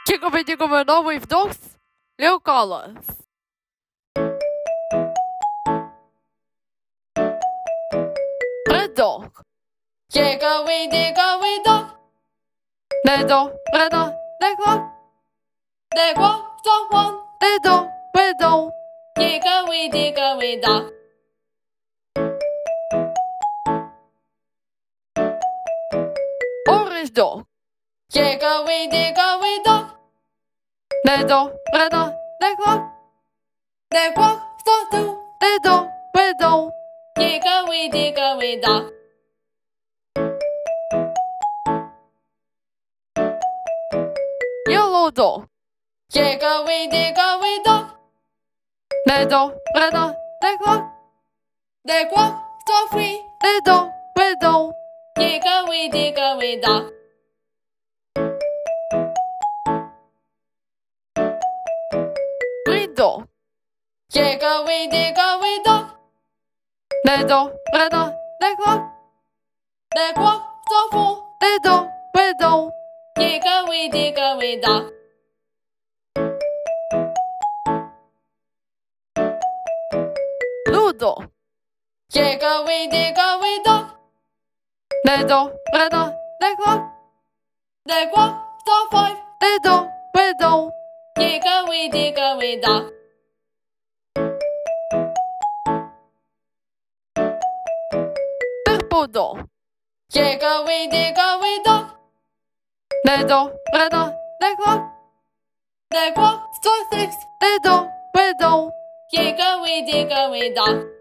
Chico Menor with dogs, Leo Collins. Red dog. Digga we dog. Red dog, red dog, red dog. They walk the one. Red dog, red dog. Digga we dog. Orange dog. Digga we dog. Red dog, red dog, red dog. They walk the two. Red dog, red dog. Digga we dog. Yellow dog. Digga we dog. Red dog, red dog, red dog. They walk the three. Red dog, red dog. Digga we dog. Green dog. Digga we dog. Red dog, red dog, red dog. They walk the four. Red dog, red dog. Digga we dog. Blue dog. Digga we dog. Red dog, red dog, red dog. They walk the five. Red dog, red dog. Digga we dog. Purple dog. Digga we dog. Red dog, red dog, red dog. They walk the six. Red dog, red dog. Digga we dog.